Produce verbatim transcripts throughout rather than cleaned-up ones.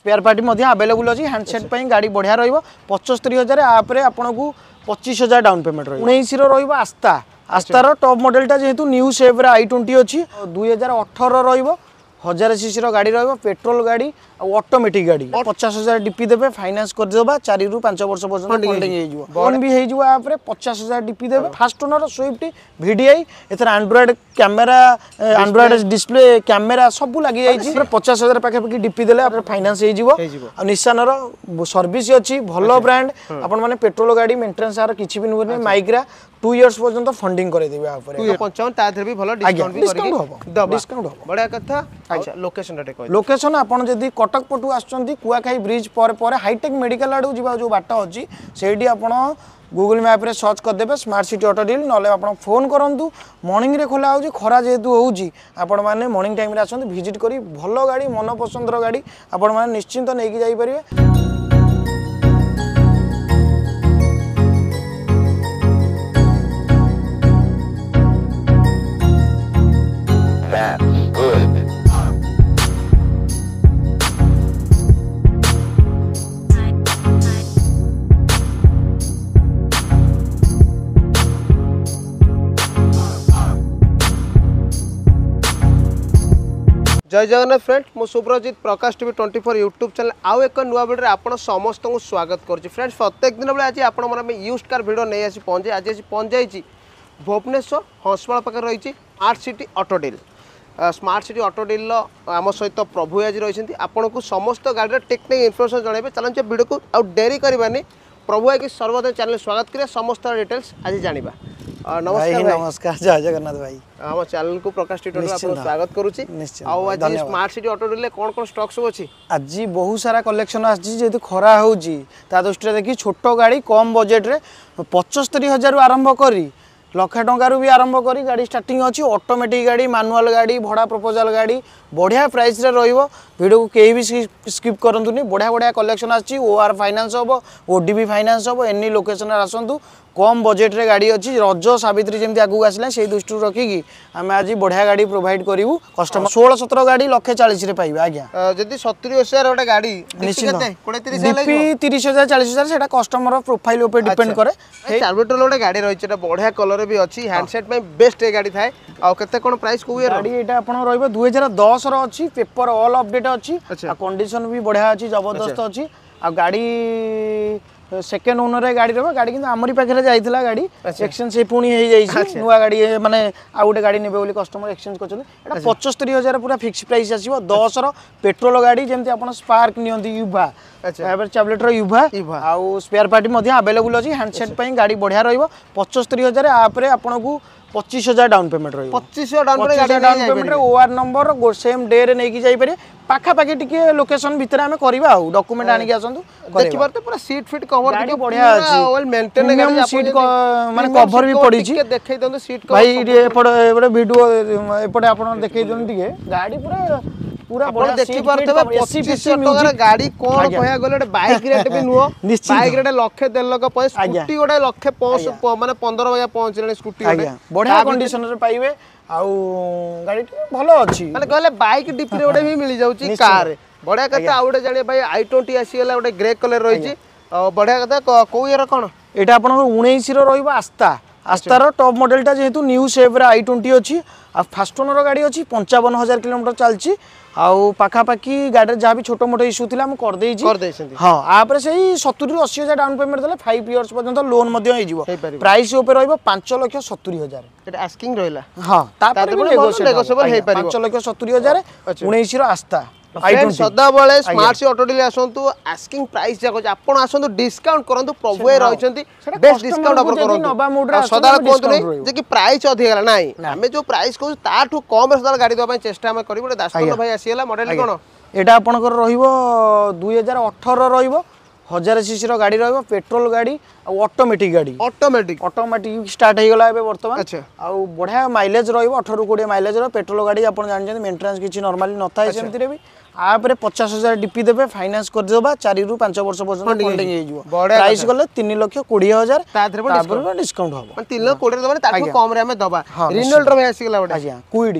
Spare part available अच्छी handset गाड़ी बढ़िया रही पचस्तरी हजार आप्रे आपको पच्चीस हजार डाउन पेमेंट रही उन्नीस आस्था आस्थार टॉप मॉडलटा जेहेतु न्यू शेप आई ट्वेंटी अच्छी दुई हजार अठर रही हजार सीसी गाड़ी रही पेट्रोल गाड़ी ऑटोमेटिक गाड़ी पचास हजार डीपी देवे फाइनेंस करदेबा चार रु पांच वर्ष पर्यटन फोन भी हो पचास हजार डीपी देवे फास्ट ओनर स्विफ्ट वीडीआई एथर android camera android display camera सब लगी जाइए पचास हजार पाखापाखि डीपी देले फाइनेंस हो निशानर सर्विस अच्छी भल ब्रांड आपण माने पेट्रोल गाड़ी मेंटेनेंस आर किछि भी नुने माइग्रा टू इयर्स पर्यंत फंडिंग करे देबे आपरे पचपन ता भी भल डिस्काउंट भी करके डिस्काउंट हो बड़ा कथा अच्छा लोकेशन रे कोइ लोकेशन आपण जदी कटक पटू आछंती कुआखाई ब्रिज पर पर हाईटेक मेडिकल आडू जिबा जो बाट अछि सेठी आपण गूगल मैप रे सर्च कर देबे स्मार्ट सिटी ऑटो डील नले आपण फोन करंतु मॉर्निंग रे खोला होजी खरा जेतु होजी आपण माने मॉर्निंग टाइम रे आछंती विजिट करी भलो गाड़ी मन पसंदर गाड़ी आपण माने निश्चिंत नै कि जाई परिबे जय जगन्नाथ फ्रेंड मो Subhrajit Prakash TV twenty four YouTube channel आउ एक नुआ वीडियो आपण समस्त को स्वागत करुच्ची फ्रेंड्स प्रत्येक दिन बेले आज आपण मन यूज कार वीडियो नहीं आसी पहुंचे आज आसी पहुंच जाइए भुवनेश्वर हंसपाल पाखे रही smart city auto deal smart city auto deal आम सहित प्रभु आज रही आपन को समस्त गाड़ी टेक्निक इनफॉरमेशन जनइबे चलते वीडियो को आउ डेरी करवानी प्रभु आज सर्वदा चैनल स्वागत करिए समस्त डिटेल्स आज जानिबा नमस्कार नमस्कार जय जगन्नाथ भाई आम चैनल को प्रकाश टीवी स्वागत करुच्ची आज स्मार्ट सिटी ऑटो डील कौन कौन स्टॉक सब अच्छी आज बहुत सारा कलेक्शन आजेतु खरा होची ता दृष्टि देखी छोट गाड़ी कम बजेट रे पचस्तरी हजार आरंभ करी लक्षे टंकार भी आरंभ करी गाड़ी स्टार्टिंग अच्छी ऑटोमेटिक गाड़ी मैनुअल गाड़ी भड़ा प्रपोजल गाड़ी बढ़िया प्राइस रे रहिबो वीडियो को कहीं भी स्किप करंतुनी बढ़िया बढ़िया कलेक्शन आछि ओआर फाइनेंस होबो ओडीबी फाइनेंस होबो एनी लोकेशन रे आसंतु कम बजेट रे गाड़ी अच्छी रज सावित्री जमी आगू आसला से दृष्टि रखिकी आम आज बढ़िया गाड़ी प्रोवाइड करूँ कस्टमर षोल सतर गाड़ी लक्षे चालीस पाइबे आज्ञा जदि सत्तरी हजार गोटे गाड़ी डीपी तीस हजार चालीस हजार से कस्टमर प्रोफाइल उपर डिपेंड करे चार्बेटर गोटे गाड़ी रही बढ़िया कलर भी अच्छी हैंडसेट में बेस्ट गाड़ी थाए आ केते कोन प्राइस को गाड़ी एटा आपण रहइबो दो हज़ार दस रो अछि पेपर ऑल अपडेट अछि आ कंडीशन भी बढ़िया अछि जबरदस्त अछि आ गाड़ी सेकेंड ओनर रे गाड़ी रहबो गाड़ी किंतु हमरी पाखरे जाइथिला गाड़ी एक्सचेंज से पुणी हे जाइछि नुवा गाड़ी माने आ गोटे गाड़ी नेबे बोली कस्टमर एक्सचेंज करछन एटा पचहत्तर हजार पूरा फिक्स प्राइस आसीबो दस रो पेट्रोल गाड़ी जेमति आपण स्पार्क नियंती युवा अच्छा एबर टैबलेट रो युवा आ स्पेयर पार्ट मध्ये अवेलेबल अछि हैंडसेट पई गाड़ी बढ़िया रहइबो पचहत्तर हजार आप रे आपण को पच्चीस हजार डाउन पेमेंट रही पच्चीस डाउन पेमेंट ओआर नंबर सेम डे रे नहीं जाई पारे पाखा पाखी टिके लोकेशन भितर आमे करबा आ डॉक्यूमेंट आनी के आसंतु देखि बार तो पूरा सीट फिट कवर गाड़ी बढ़िया अछि वेल मेंटेन गाड़ी सीट माने कवर भी पड़ी छी देखै दंतु सीट कवर भाई एपड एपड वीडियो एपड आपण देखै दन टिके गाड़ी पूरा पूरा बढ़िया देखि पारथबे पच्चीस टका गाड़ी कोन कहया गले बाइक रेट भी नुओ बाइक रेट लक्षे डेढ़ लाख पय स्कूटी गोटे लक्षे पाँच माने पंद्रह बया पहुंच रे स्कूटी गोटे बढ़िया कंडीशन रे पाइबे आउ गाड़ी भलो अछि माने कहले बाइक डिपी रे गोटे भी मिल जाउची कार बढ़िया कथा आ गोटे जाने भाई आई ट्वेंटी आसी गेला गोटे ग्रे कलर रही छी बढ़िया कथा को यार कोन एटा आपण उन्नीस रो रहइबो आस्था आस्थार टॉप मॉडलटा जेहेतु न्यू शेप रे आई ट्वेंटी अच्छी आ फास्ट ओनर गाड़ी अच्छी पंचावन हजार किलोमीटर चलची आउ पाखापाखि गाड़ी जहाँ भी छोट मोट इश्यू था मुझे हाँ आपरे से सत्तरी रु अस्सी हजार डाउन पेमेंट देले फाइव इयर्स पर्यंत लोन प्राइस रही पांच लक्ष सत्तरी हजार आस्किंग रहिला हाँ पांच लक्ष सत्तरी हजार उन्नीस आस्था सदा बेले स्मार्ट सिटी ऑटो डील आसंतु आस्किंग प्राइस जाको आपण आसंतु डिस्काउंट करंतु प्रभु ए रहिसंती बेस्ट डिस्काउंट ऑफर करंतु सदा कोंतु नै जे कि प्राइस अधिक गला नाही हमें जो प्राइस को ताठू कम रे सदा गाड़ी दवा पय चेष्टा हम करिबो दास्तन भाई आसीला मॉडल कोन एटा आपनकर रहिबो दो हज़ार अठारह रहिबो हजार सीसी रो गाड़ी रहिबो पेट्रोल गाड़ी ऑटोमेटिक गाड़ी ऑटोमेटिक ऑटोमेटिक स्टार्ट हे गला एबे वर्तमान अच्छा आ बढ़िया माइलेज रहिबो अठारह बीस माइलेज रो पेट्रोल गाड़ी आपण जान जंती मेंटेनेंस किछि नॉर्मली नथाय सेमति रे भी आपरे पचास हजार डीपी देबे फाइनेंस कर देबा चार रु पांच वर्ष पर्यंत फंडिंग हे जिवो प्राइस गले तीन लाख बीस हजार तापर डिस्काउंट हो तीन लाख बीस देबा ताको कम रे हमें दबा रिनोल्ड रो आसी गला बडा अच्छा क्विड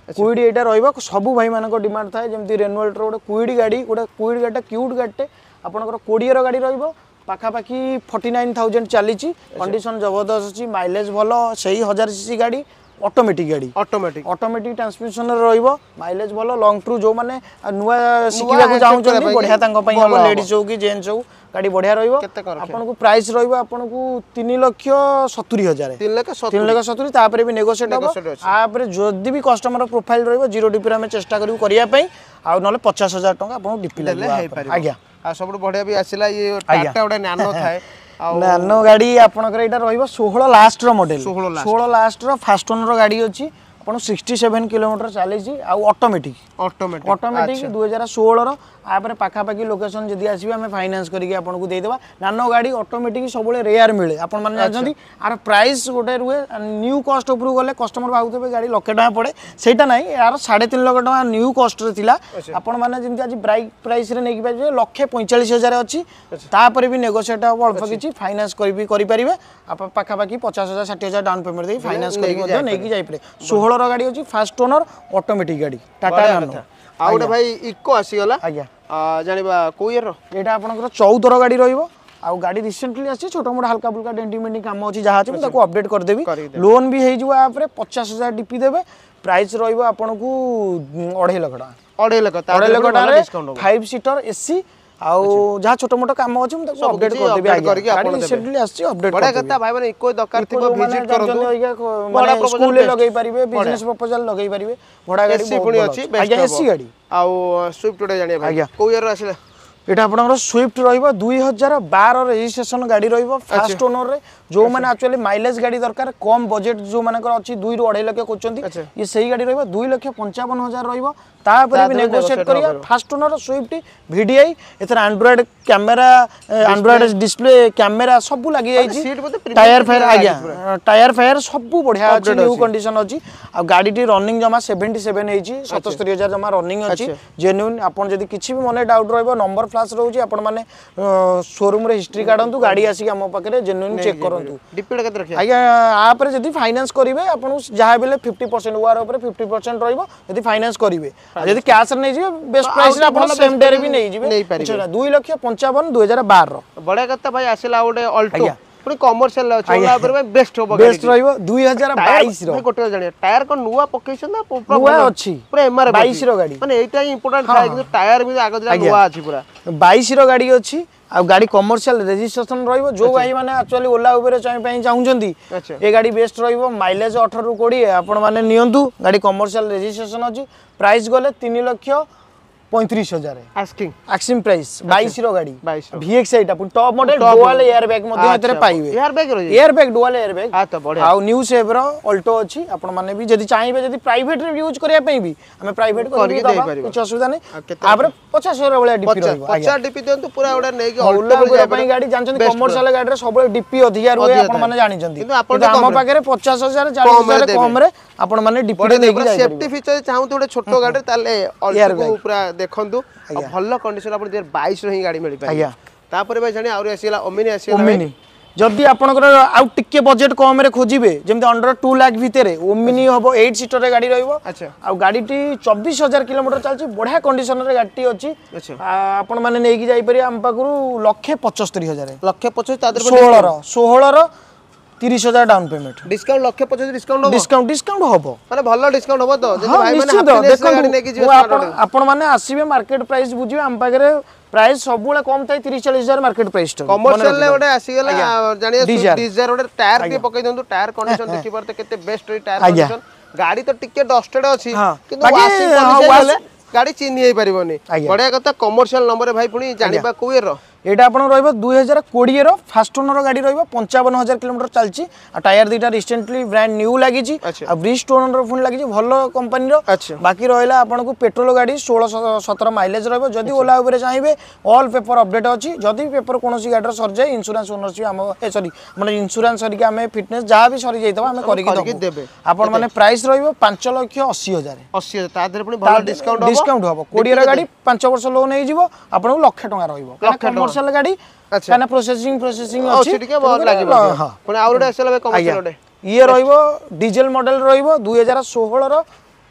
क्विड एटा रहइबो सब भाई मानको डिमांड थाए जेमति रेनोल्ट रो क्विड गाड़ी गोटे क्विड गाड़ी क्यूट गाड़ीटे आपनकर कोड़िए रो गाड़ी रहइबो पाखापाखि फोर्टी नाइन थाउजेंड चली कंडीशन जबरदस्त अच्छी माइलेज भल से हजार सीसी गाड़ी ऑटोमेटिक गाड़ी ऑटोमेटिक ऑटोमेटिक ट्रांसमिशन रहिबो माइलेज भल लॉन्ग टूर जो माने नुआ सिखिबा चाहउछन बढ़िया तांको पई हम लेडीज हो कि जेंट्स हो गाड़ी बढ़िया रहिबो आपन को प्राइस रहिबो आपन को तीन लाख सत्तर हजार तीन लाख सत्तर तापर भी नेगोशिएट हो तापर जदी भी कस्टमर प्रोफाइल रहिबो जीरो डीपी में चेष्टा करियो करिया पई आ नले पचास हजार टका आपन डीपी लागो आज्ञा आ सब बढ़िया भी आसिला ये टाटा ओडे नानो थाए नानो गाड़ी आपनकर एटा रहिबो सोलह लास्ट रो मॉडल सोलह लास्ट रो फास्ट ओनर गाड़ी अछि अपन सड़सठ किलोमीटर चली ऑटोमेटिक ऑटोमेटिक ऑटोमेटिक दो हज़ार सोलह रो आपर पाखापाखि लोकेशन जदि आसबे आम फाइनान्स करके आपको देदेबा नानो गाड़ी ऑटोमेटिक सब रेयर मिले आपण मैंने जानते आर प्राइस गोटे रुए न्यू कस्ट उपरू गले कस्टमर भावुथे गाड़ी लक्षे टका पड़े सेटा ना यार साढ़े तीन लाख टका न्यू कस्ट थिला आपण मैंने जमी आज ब्राइक प्राइस रे नहीं पारे लक्षे पैंचाश हजार अच्छी तापर भी नेगोशिएट हम अल्प किसी फाइनान्स करेंगे आप पाखापाखि पचास हजार षाठी हजार डाउन पेमेंट दे फाइनान्स करके नहीं जापे सोलह गाड़ी अच्छी फास्ट ओनर ऑटोमेटिक गाड़ी टाटा नानो आ गोटे भाई इको आसीगला आज्ञा जानिबा को ईयर एटा आपनकर चौदह गाड़ी रहिबो आ गाड़ी रिसेंटली आसी छोटा मोटा हल्का फुल्का डेंटी मेंटी काम अछि जहा अछि ताको अपडेट कर देबी लोन भी हे जवा आप रे पचास हजार डीपी देबे प्राइस रहिबो आपनकू अढ़ाई लाख टका अढ़ाई लाख अढ़ाई लाख टका फाइव सीटर एसी आउ जहा छोटा मोटा काम अछि हम ताको अपडेट कर देबी करके आपन रिसेंटली आसी अपडेट बड़ा कथा भाई माने इको दरकार थिबो विजिट करंतु बड़ा स्कूल ले लगै परिबे बिजनेस प्रपोजल लगै परिबे बड़ा गाड़ी एसी पुणी अछि बेस्ट एसी गाड़ी आउ स्विफ्ट उडे जानिया भाई को ईयर आसिला एटा आपनकर स्विफ्ट रहिबो दो हज़ार बारह रजिस्ट्रेशन गाड़ी रहिबो फास्ट ओनर रे जो माने एक्चुअली माइलेज गाड़ी दरकार कम बजट जो मानकर अछि दो रु अढ़ाई लाख कोचंती ये सही गाड़ी रहिबो दो लाख पचपन हजार रहिबो तापर भी नेगोशिएट करिया फास्ट ओनर स्विफ्ट वीडीआई एथर android camera android display camera सब लागि जाई छी टायर फायर आ गया टायर फायर सब बढ़िया अछि न्यू कंडीशन अछि आ गाड़ी टी रनिंग जमा सतहत्तर हे छी सतहत्तर हजार जमा रनिंग अछि जेन्युइन आपन जदी किछि भी मने डाउट रहबो नंबर फ्लैश रहउची आपन माने शोरूम रे हिस्ट्री काढंतु गाड़ी आसी हम पाखरे जेन्युइन चेक करंतु डिपेंड कत रखिया आज्ञा आप रे जदी फाइनांस करिवे आपन जहा बेले पचास परसेंट वार ऊपर पचास परसेंट रहइबो जदी फाइनांस करिवे जदी कैश रे नै जिवे बेस्ट प्राइस रे आपन सेम डे रे भी नै जिवे अच्छा दो लाख पचपन दो हज़ार बारह बड़ा कथा भाई आसिला ओडे अल्टो पुनी कमर्शियल चला ऊपर बेस्ट होबो बेस्ट रहइबो दो हज़ार बाईस रो कोटे जानिया टायर को नुवा पकेशन ना नुवा अछि पूरा एमआर बाईस रो गाड़ी माने एटा इंपोर्टेंट थाय कि टायर भी आगो दिला नुवा अछि पूरा बाईस रो गाड़ी अछि आ गाड़ी कमर्शियल रजिस्ट्रेशन रहइबो जो भाई माने एक्चुअली ओला उबेर चाहि पई चाहुचंती ए गाड़ी बेस्ट रहइबो माइलेज अठारह रु बीस आपण माने नियंतु गाड़ी कमर्शियल रजिस्ट्रेशन अछि प्राइस गले तीन लाख पैंतीस हजार आस्किंग आस्किंग प्राइस बाईस रो गाड़ी वीएक्स एटा top model dual air bag मध्ये एतरे पाइबे एयर बैग रो air bag dual air bag आ तो बढ़िया आ न्यू शेप रो अल्टो अछि आपण माने भी जदी चाहिबे जदी प्राइवेट रे यूज करिया पई भी हमें प्राइवेट करके दे पारिबो कुछ असुविधा नै आपर पचास हजार वाला डीपी रहइबो पचास डीपी देंतु पूरा ओडा नै कि अल्टो रे पई गाड़ी जानछन कमर्शियल गाड़ी रे सब डीपी अधिकार होय आपण माने जानि छथि किंतु आपण हम पाके रे पचास हजार चालीस हजार कम रे आपण माने डीपी दे के जाय सेफ्टी फीचर चाहू तो छोटो गाड़ी ताले अल्टो पूरा देखंतु भल्लो कंडीशन अपन दो हज़ार बाईस रो ही गाड़ी मिल पाई तापर भाई जानि आउरी आसीला ओमिनी आसीला ओमिनी जदी आपनकर आउ टिके बजट कम रे खोजिबे जेमते अंडर दो लाख भितरे ओमिनी हबो आठ सीटर रे गाड़ी रहइबो अच्छा आ गाड़ी टी चौबीस हजार किलोमीटर चलची बढ़िया कंडीशन रे गाड़ी अछि अच्छा आपण माने नै कि जाई परि हम पाकरू लाख पचहत्तर हजार लाख पचहत्तर तादर सोलह रो सोलह रो तीस हजार डाउन पेमेंट डिस्काउंट लाख पचहत्तर डिस्काउंट हो डिस्काउंट डिस्काउंट होबो माने भल्लो डिस्काउंट होबो तो जदी भाई माने गाड़ी नै कि जे आपण माने आसीबे मार्केट प्राइस बुझिबे हम पाकरे प्राइस सबुले कम थाई तीस चालीस हजार मार्केट प्राइस तो कमर्शियल ले ओडे आसी गेला जानिया डिजार ओडे टायर भी पकई दंतु टायर कंडीशन देखि परते केते बेस्ट टायर कंडीशन गाड़ी तो टिके डस्टेड अछि किंतु वाशिंग कंडीशन गाड़ी चिन्ह हे परिबोनी बढ़िया कथा कमर्शियल नंबर भाई पुनी जानिबा कोयर रो एटा आपण रहइबो दो हज़ार बीस रो फास्ट ओनर गाड़ी रहइबो पचपन हजार किलोमीटर चलची आ टायर दीटा रिसेंटली ब्रांड न्यू लागि छी आ ब्रिस्ट ओनर फोन लागि छी भलो कंपनी रो बाकी रहइला आपण को पेट्रोल गाड़ी सोलह सत्रह माइलेज रहइबो जदी ओला ऊपर चाहिबे ऑल पेपर अपडेट अछि जदी पेपर कोनोसी गाड़ी सर जाय इंश्योरेंस ओनरशिप हम ए सॉरी माने इंश्योरेंस सरी के हमें फिटनेस जहा भी सरी जाइतबा हमें करि देबे आपण माने प्राइस रहइबो पाँच लाख अस्सी हजार अस्सी हजार तादर पुनी भलो डिस्काउंट डिस्काउंट होबो बीस रो गाड़ी पाँच वर्ष लोन हे जिवो आपण को लाख टका रहइबो कमर्शियल गाड़ी अच्छा ना प्रोसेसिंग प्रोसेसिंग अछि ठीक है बहुत लागिबो हां पुनी आउरडे आसेला कमर्शियल ओडे ये रहइबो डीजल मॉडल रहइबो दो हज़ार सोलह रो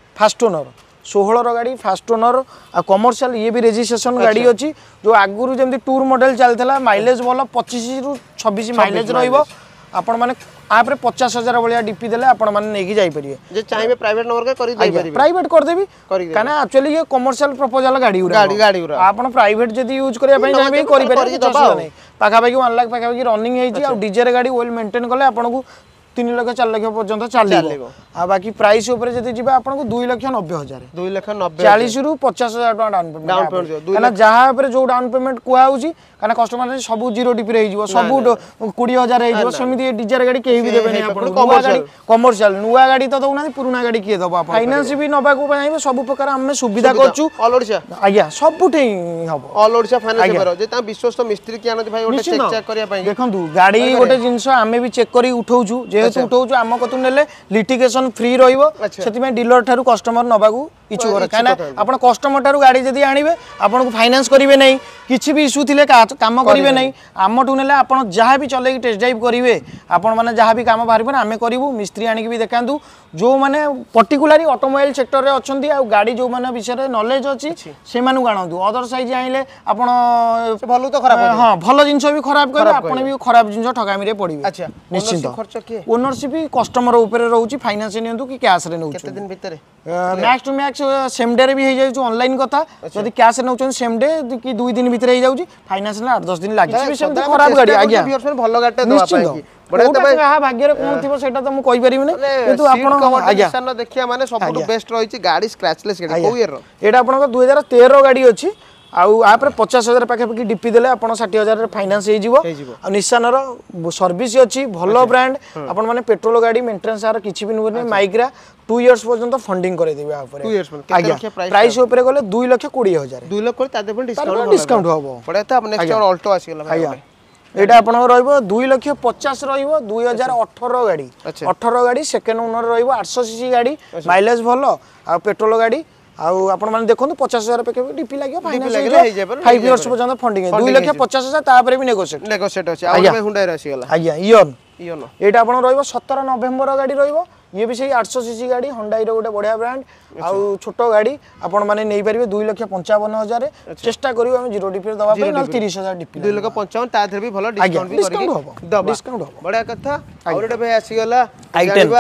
फास्ट ओनर षोहल गाड़ी फास्ट ओनर आ कमर्शियल ये भी रजिस्ट्रेशन गाड़ी अच्छी जो आगुरी जमी टूर मॉडल चलता माइलेज भल पच्चीस रु छब्बीस माइलेज रहिबो आपण माने आप पचास हजार भाया डीपी देले आपण माने नेकी जाई परिए जे चाहिए प्राइवेट नंबर के करी दे परिबे प्राइवेट कर देबी काना एक्चुअली ये कमर्शियल प्रपोजल गाड़ी उरा गाड़ी गाड़ी उरा आपण प्राइवेट जदी यूज करिया पई चाहिए करि परिए दबा नहीं पाखा पाखी एक लाख पाखा पाखी रनिंग हेची आ डीजर गाड़ी वेल मेंटेन कले आपण को तीन लाख चार लाख पर्यंत चलिबो आ बाकी प्राइस ऊपर जदी जिबा आपण को दो लाख नब्बे हजार दो लाख नब्बे चालीस रु पचास हजार डाउन पेमेंट डाउन पेमेंट काना जहां ऊपर जो डाउन पेमेंट कुआ होची काना कस्टमर सब जीरो डीपी रे हिजबो सब बीस हजार हिजबो समिति डीजर गाड़ी केही भी देबे नै आपण कमर्शियल कमर्शियल नुवा गाड़ी तो दउना पुराना गाड़ी के दबा आपण फाइनेंस भी नबा को चाहिए सब प्रकार हम सुविधा करछु ऑल ओडिशा आज्ञा सब पुठे हबो ऑल ओडिशा फाइनेंस करो जे ता विश्वस्त मिस्त्री के आनत भाई ओटे चेक चेक करिया पई देखंतु गाड़ी गोटे जिंस हमें भी चेक करी उठौछु जेहेतु उठौछु आम कतु नेले लिटिगेशन फ्री रहिबो सेति में डीलर थारु कस्टमर नबा को इछु करे काना आपण कस्टमर थारु गाड़ी जदी आनिबे आपण को फाइनेंस करिवे नै किछि भी इशू थिले काम करिवे नै आमठु नेले आपण जहा भी चले टेस्ट ड्राइव करिवे आपण माने जहा भी काम बाहरिबे आमे करिवु मिस्त्री आनी भी देखांतु जो माने पर्टिकुलरली ऑटोमोबाइल सेक्टर रे अछंती आ गाड़ी जो माने विषय रे नॉलेज अछि से मानु गाणंतु अदर साइज आइले आपण भलो तो खराब हां भलो जिंस भी खराब करे आपण भी खराब जिंस ठगामी रे पड़िबे अच्छा निश्चित खर्च के ओनरशिप कस्टमर ऊपर रहउची फाइनेंस नियंतु कि कैश रे नउछु केते दिन भीतर max to max same day रे भी हे जाउ ऑनलाइन कथा जदी कैश रे नउचन सेम डे कि दो दिन भीतर हे जाउची फाइनेंस ना आठ दस दिन लागि से सेम खराब गाड़ी आज्ञा भलो गाड़ी दवा पाई बडे तबे कहा भाग्य रे कोन थिबो सेटा तो म कहि परिबि नै किंतु आपण आज्ञा सन देखिया माने सबटु बेस्ट रहिची गाड़ी स्क्रैचलेस गाड़ी को ईयर रो एटा आपण को दो हज़ार तेरह गाड़ी अछि आउ आपरे पचास हजार पाखे पाखी डीपी देले आपण साठ हजार फाइनेंस हे जिवो आ निशान रो सर्विस अछि भलो ब्रांड आपण माने पेट्रोल गाड़ी मेंटेनेंस आर किछि भी नुने माइग्रा टू इयर्स पर्यंत फंडिंग करे देबे आपरे टू इयर्स केते प्राइस ऊपर गले दो लाख बीस हजार दो लाख कोड़ी तादे पण डिस्काउंट डिस्काउंट होबो पड़े त नेक्स्ट और ऑल्टो आसी गला भाई एटा आपण रहइबो दो लाख पचास रहइबो दो हज़ार अठारह गाड़ी अठारह गाड़ी सेकंड ओनर रहइबो आठ सौ सीसी गाड़ी माइलेज भलो आ पेट्रोल गाड़ी आउ आपण माने देखंतु पचास हजार पे डीपी लागो फाइनेंस हे पाँच इयर्स पर्यंत फंडिंग है दो लाख पचास हजार तापर भी नेगोशिएट नेगोशिएट अछि आ में हुंडा रासी गला आज्ञा इयन इयन एटा आपण रहइबो सत्रह नवंबर गाड़ी रहइबो ये भी सही आठ सौ सीसी गाड़ी होंडाई रो गोटे बढ़िया ब्रांड आउ छोटो गाड़ी आपण माने नै परिबे दो लाख पचपन हजार चेष्टा करियो हम जीरो डीपी दवा पे न तीस हजार डीपी दो लाख पचपन ताधर भी भलो डिस्काउंट भी करिके डिस्काउंट डिस्काउंट हो बढ़िया कथा और एटा भाई आसी गला आई टेन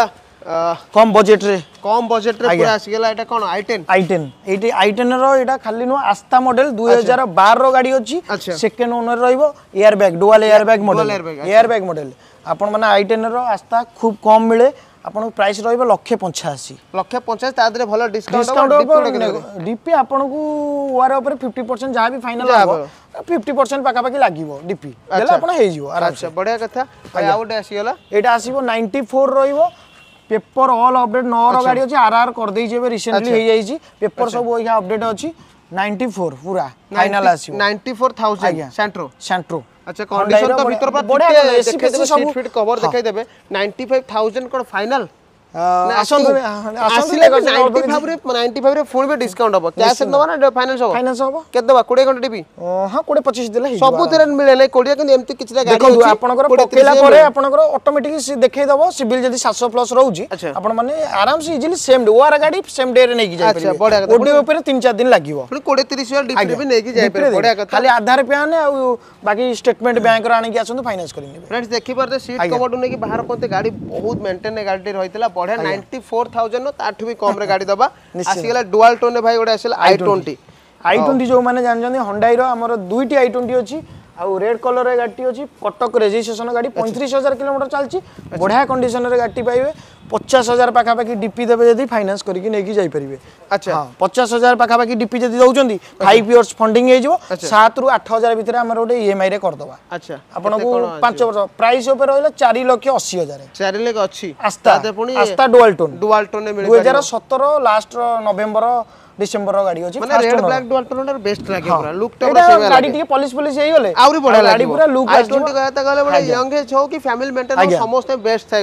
कम बजट रे कम बजट रे पूरा आसी गला एटा कोन आई टेन आई टेन एटी आई टेन रो एटा खाली नो आस्था मॉडल दो हज़ार बारह रो गाड़ी अछि सेकंड ओनर रहइबो air bag dual air bag model airbag model आपण माने आई टेन रो आस्था खूब कम मिले आपण प्राइस रहइबो लाख पचासी लाख पचासी तादरे भलो डिस्काउंट डिस्काउंट डीपी आपण को वार ऊपर पचास परसेंट जहां भी फाइनल हो पचास परसेंट पाका पाकी लागिवो डीपी देला आपण हे जिवो अच्छा बढ़िया कथा आ आउट आसी गला एटा आसीबो चौरानवे रहइबो पेपर ऑल अपडेट नौ गाड़ी अछि आरआर कर देइ जेबे रिसेंटली हे जाई छी पेपर सब ओइहा अपडेट अछि चौरानवे पूरा फाइनल आसीबो चौरानवे हज़ार सेंट्रो सेंट्रो अच्छा कंडीशन तो भीतर पर बढ़िया एसी पे सब फिट कवर देखाई देबे पचानवे हज़ार कोन फाइनल आसन आसिले पचानवे रे पचानवे रे फुल बे डिस्काउंट हो कैश दबा ना फाइनेंस हो फाइनेंस हो के दबा बीस घंटा टीवी हां बीस पच्चीस देले सब तेरे मिले नै कोडिया कि एमती किछरा गाड़ी देखो आपनकर पकेला परे आपनकर ऑटोमेटिकली देखाई दबो सिविल जदी सात सौ प्लस रहउची आपन माने आराम से इजीली सेम डे ओआर गाड़ी सेम डे रे नै की जाय अच्छा बढ़िया ओडी ऊपर तीन चार दिन लागिवो फिर बीस तीस हजार डीपी भी नै की जाय पर बढ़िया कथा खाली आधार पैन आ बाकी स्टेटमेंट बैंक रो आनी के आछन फाइनेंस करि नेबे फ्रेंड्स देखि परते सीट कवर नै कि बाहर कोते गाड़ी बहुत मेंटेन गाड़ी रहितला बढ़िया चौरानवे हज़ार नो ताठु भी कम रे गाड़ी दबा आसी गेला डुअल टोन रे भाई गोटे आसिला आई ट्वेंटी आई ट्वेंटी जो माने जान जने होंडाई रो हमर दुईटी आई ट्वेंटी अछि आ रेड कलर रे गाड़ी अछि कटक रजिस्ट्रेशन गाड़ी पैंतीस हज़ार किलोमीटर चलछि बढ़िया कंडीशन रे गाड़ी पाइबे पचास हज़ार पाखा पाखी डीपी देबे जदी फाइनेंस करि कि नै की जाई परिबे अच्छा हां पचास हज़ार पाखा पाखी डीपी जदी दउचंदी पाँच इयर्स फंडिंग हे जिवो सात रु आठ हज़ार भीतर हमर ओटे ईएमआई रे कर दबा अच्छा आपन को पाँच वर्ष प्राइस ऊपर रहले चार लाख अस्सी हज़ार चार लाख अच्छी आस्था आस्था डुअल टोन डुअल टोन ने मिले दो हज़ार सत्रह लास्ट नवंबर डिसेंबर रो गाड़ी अछि माने red black dual tone best लागे पूरा लुक तो गाड़ी टी पॉलिश पॉलिश हे गले आउरी बढा गाड़ी पूरा लुक आई ट्वेंटी कहता गले बडा यंग एज हो कि फैमिली मेंटेन समस्त बेस्ट थाय गोटे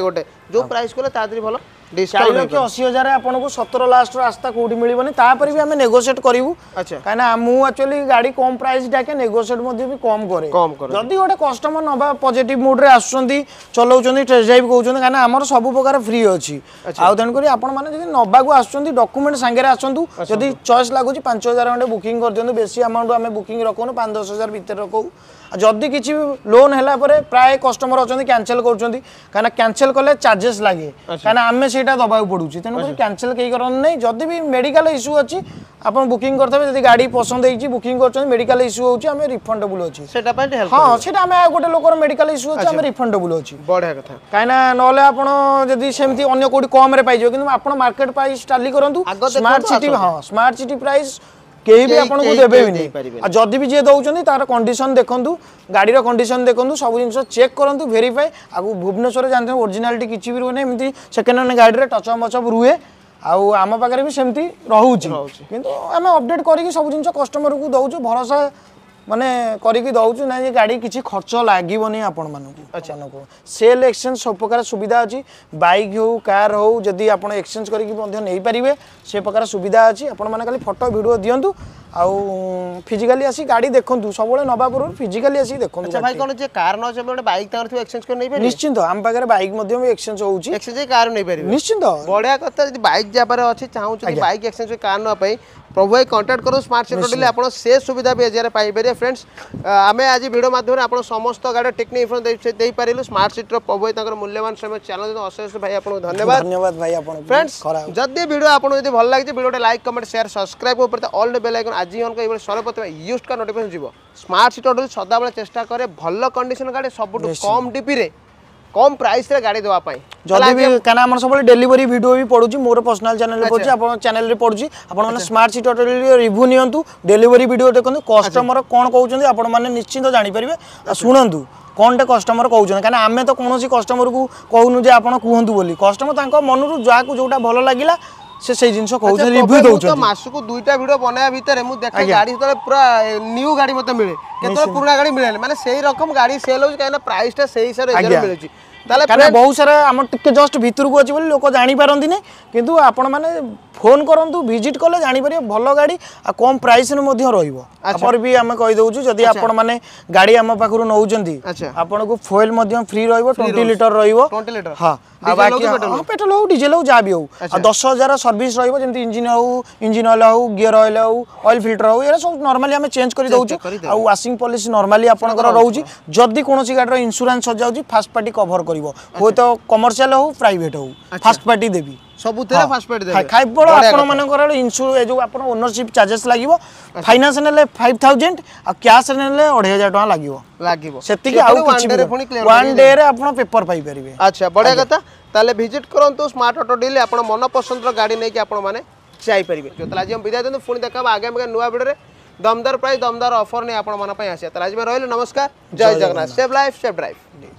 जो प्राइस को तादरी भलो चार डिस्काउंट लक्ष अशी हजार आपको सतर लास्ट रास्ता कौटी मिलबनी तापर भी आम नेगोशिएट करूँ अच्छा कहीं मुझे एक्चुअली गाड़ी कम प्राइस डाके नेगोशिएट भी कम करे कम करे जदि गोटे कस्टमर नवा पॉजिटिव मूड रे आसुचंदी चलाउचंदी टेस्ट ड्राइव कहउचंदी काना हमर सब प्रकार फ्री अछि आ देन करी आपण माने जदि नबा को आसुचंदी डॉक्यूमेंट संगे आसंतु जदि चॉइस लागुची पाँच हजार खंडे बुकिंग कर दियंतु बेसी अमाउंट आमे बुकिंग रखोनु पाँच दस हजार भीतर रखौ जदि किछि लोन हैला परे प्राय कस्टमर अछंदी कैंसिल करउचंदी काना कैंसिल कले चार्जेस लागे काना आमे सेटा दबाउ पडुची तेन करी कैंसिल केई करन नै जदि भी मेडिकल इश्यू अछि आपण बुकिंग करथबे जदि गाड़ी पसंद हेछि बुकिंग करचंदी मेडिकल इश्यू होछि आमे रिफंडेबल अछि सेटा पय हेल्प हां सेटा आमे गोटे लोकर मेडिकल इश्यू अछि आमे रिफंडेबल अछि बढिया कथा काना नले आपण जदि सेमति अन्य कोडी कम रे पाइजो किंतु आपण मार्केट प्राइस टाली करंतु स्मार्ट सिटी हां स्मार्ट सिटी प्राइस केही भी आपन को देबे भी नहीं आ जदि भी जे दउचंदी तार कंडीशन देखंतु गाड़ी रो कंडीशन देखंतु सब जिंस चेक करंतु वेरीफाई आ भुवनेश्वर जानते ओरिजिनलिटी किछि भी रहने एमती सेकंड हैंड गाड़ी रे टच मचप रुहे आउ आम पाखे भी सेमती रहउची किंतु आमे अपडेट करिक सब जिंस कस्टमर को दउछु भरोसा माने करिक दउछु ना जे गाड़ी किछि खर्च लागिबोनी आपण मानकु अचानक सेल एक्सचेंज सब प्रकार सुविधा अछि बाइक हो कार हो जदि आपण एक्सचेंज करिक मध्ये नै परिबे से प्रकार सुविधा अछि आपण माने खाली फोटो वीडियो दियंतु आउ फिजिकली आसी गाड़ी देखंतु सबले नबा पुर फिजिकली आसी देखंतु अच्छा भाई कोन जे कार न छै बाइक तार थु एक्सचेंज कर नै परिबे निश्चित हम पाखे बाइक मध्ये भी एक्सचेंज होउची एक्सचेंज कार नै परिबे निश्चित बढ़िया कथा जदि बाइक जा पारे अछि चाहू छी बाइक एक्सचेंज कार न पई प्रभु भाई कांटेक्ट करो स्मार्ट सिटी डील आपण से सुविधा भी एजारे पाई बेरे फ्रेंड्स आमे आज वीडियो माध्यम आपण समस्त गाड़ी टेक्निक इन्फॉर्मेशन दे पारिलु स्मार्ट सिटी रो प्रभु भाई ताकर मूल्यवान समय चैनल अशेष भाई आपण धन्यवाद धन्यवाद भाई आपण फ्रेंड्स जदि वीडियो आपण जदि भल लागिते video like comment share subscribe ऊपर ऑल बेल आइकन आज ही ऑन कर सर्वप्रथम यूज्ड का नोटिफिकेशन जीवो स्मार्ट सिटी डील सदा बेले चेष्टा करे भल कंडीशन गाड़ी सब कम डीपी रे कम प्राइस रे गाड़ी देवा पाई जदि भी काना हमर सब डेलीवरी वीडियो भी पडुची मोर पर्सनल चैनल रे पडुची आपण चैनल रे पडुची आपण माने स्मार्ट सिटी टोटली रिव्यू नियंतु डेलीवरी वीडियो देखंतु कस्टमर कोन कहउचंदी आपण माने निश्चित जानि परिबे सुनंतु कोनटे कस्टमर कहउचंदी काना आमे तो कोनोसी कस्टमर को कहउनु जे आपण कहंतु बोली कस्टमर तांको मनरु जा को जोटा भलो लागिला से सही जिंस कहउछ रिव्यू दउछ तो मासु को दुईटा वीडियो बनाया भीतर मु देखे गाड़ी तो पूरा न्यू गाड़ी मते मिले केतो पुराना गाड़ी मिले माने सही रकम गाड़ी सेल होछ काना प्राइस टा सही सर एजर मिलेची ताले बहुत सारा आम टिके जस्ट भितर को अच्छी बोली लोक जानी पारंती नहीं किंतु आपण माने फोन करंतु विजिट कले जानी परिबे भलो गाड़ी आ कम प्राइस ने मध्य रहइबो आपर भी हम कहि दउछु जदि आपण माने गाड़ी हम पाखरु नउचंती आपण को फोइल मध्य फ्री रहइबो बीस लीटर रहइबो बीस लीटर हां आ बाकी हां पेट्रोल हो डीजल हो जा भी हो आ दस हजार सर्विस रहइबो जेंति इंजन हो इंजन ऑयल हो गियर ऑयल हो ऑयल फिल्टर हो एरा सब नॉर्मली हम चेंज करि दउछु आ वाशिंग पॉलिश नॉर्मली आपण कर रहउची जदि कोनोसी गाड़ी रो इंश्योरेंस सजाउची फर्स्ट पार्टी कवर करिवो हो तो कमर्शियल हो प्राइवेट हो फर्स्ट पार्टी देबी सब तेरा फर्स्ट पार्टी देबे खाइ बड़ आपण मानकर इंश्योर ए जो आपण ओनरशिप चार्जेस लागिवो फाइनेंस नेले पाँच हज़ार आ कैश नेले अढ़ाई हज़ार टका लागिवो लागिवो सेति के आउ किछि वन डे रे आपण पेपर पाई परिबे अच्छा बढ़िया कथा ताले विजिट करंतु स्मार्ट ऑटो डील आपण मन पसंद रो गाड़ी नै कि आपण माने जाई परिबे जो तलाजी हम विदाय देनु पुणी देखाबा आगे में नुवा वीडियो रे दमदार प्राइस दमदार ऑफर नै आपण मन पई आसे तलाजी में रहले नमस्कार जय Jagannath save life save drive.